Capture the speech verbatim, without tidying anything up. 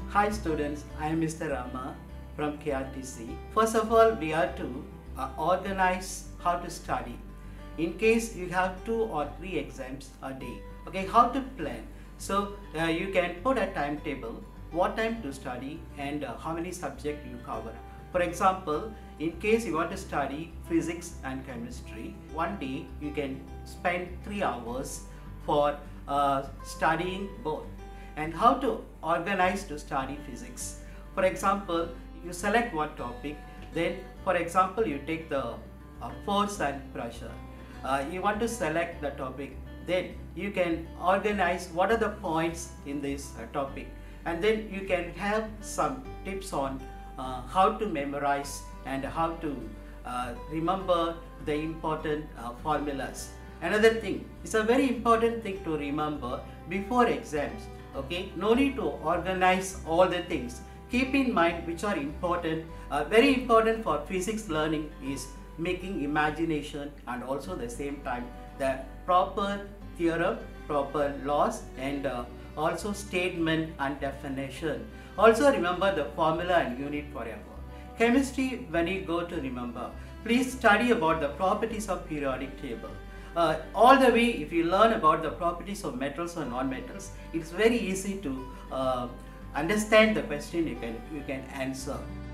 Hi students, I am Mr Rama from K R T C. First of all, we have to uh, organize how to study. In case you have two or three exams a day, okay, how to plan. So uh, you can put a timetable, what time to study and uh, how many subjects you cover. For example, in case you want to study physics and chemistry, one day you can spend three hours for uh, studying both. And how to organize to study physics. For example, you select one topic, then for example you take the uh, force and pressure. Uh, you want to select the topic, then you can organize what are the points in this uh, topic, and then you can have some tips on uh, how to memorize and how to uh, remember the important uh, formulas. Another thing, it's a very important thing to remember before exams. Okay, no need to organize all the things. Keep in mind which are important. Uh, very important for physics learning is making imagination and also the same time the proper theorem, proper laws and uh, also statement and definition. Also remember the formula and unit forever. Chemistry, when you go to remember, please study about the properties of periodic table. Uh, all the way, if you learn about the properties of metals or non-metals, it's very easy to uh, understand the question you can, you can answer.